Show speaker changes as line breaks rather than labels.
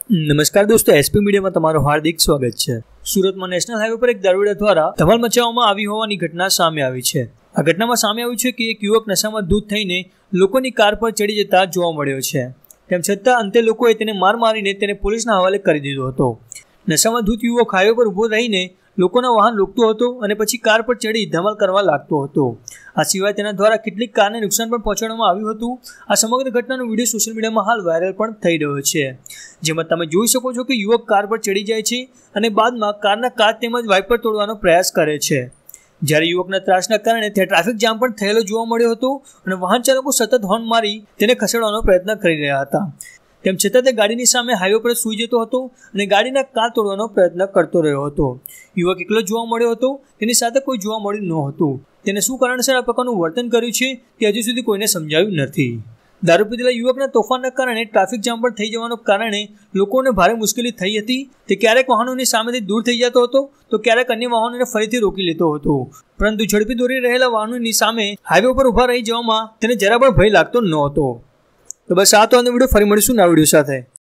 નમસ્કાર દોસ્તો, એસપી મીડિયામાં તમારું હાર્દિક સ્વાગત છે। સુરતમાં નેશનલ હાઈવે પર એક દારૂડિયા દ્વારા ધમાલ મચાવવામાં આવી હોવાની ઘટના સામે આવી છે। આ ઘટનામાં સામે આવ્યું છે કે એક યુવક નશામાં ધૂત થઈને લોકોની કાર પર ચડી જતા જોવા મળ્યો છે। તેમ છતાં અંતે લોકોએ તેને માર મારીને તેને પોલીસના હવાલે કરી દીધો હતો। નશામાં ધૂત યુવક હાઈવે પર ઊભો રહીને લોકોના વાહન રોકતો હતો અને પછી કાર પર ચડી ધમાલ કરવા લાગતો હતો। આ સિવાય તેના દ્વારા કેટલીક કારને નુકસાન પણ પહોંચાડવામાં આવ્યું હતું। આ સમગ્ર ઘટનાનો વિડીયો સોશિયલ મીડિયામાં હાલ વાયરલ પણ થઈ રહ્યો છે, જેમાં તમે જોઈ શકો છો કે યુવક કાર પર ચડી જાય છે અને બાદમાં કારના કાચ તેમજ વાઇપર તોડવાનો પ્રયાસ કરે છે। જ્યારે યુવકના ત્રાસના કારણે ત્યાં ટ્રાફિક જામ પણ થયેલો જોવા મળ્યો હતો અને વાહન ચાલકો સતત હોર્ન મારી તેને ખસેડવાનો પ્રયત્ન કરી રહ્યા હતા। તેમ છતાં તે ગાડીની સામે હાઈવે પર સૂઈ જતો હતો અને ગાડીના કાચ તોડવાનો પ્રયત્ન કરતો રહ્યો હતો। યુવક એકલો જોવા મળ્યો હતો, તેની સાથે કોઈ જોવા મળ્યું નહોતું। તેને શું કારણસર આ પ્રકારનું વર્તન કર્યું છે તે હજુ સુધી કોઈને સમજાયું નથી। દારૂ પીધેલા યુવકના તોફાનના કારણે ટ્રાફિક જામ પણ થઈ જવાના કારણે લોકોને ભારે મુશ્કેલી થઈ હતી। તે ક્યારેક વાહનોની સામેથી દૂર થઈ જતો હતો તો ક્યારેક અન્ય વાહનોને ફરીથી રોકી લેતો હતો, પરંતુ ઝડપી દોડી રહેલા વાહનોની સામે હાઈવે પર ઊભા રહી જવામાં તેને જરા પણ ભય લાગતો નહોતો। તો બસ આ તો વિડીયો, ફરી મળીશું નવા વિડીયો સાથે।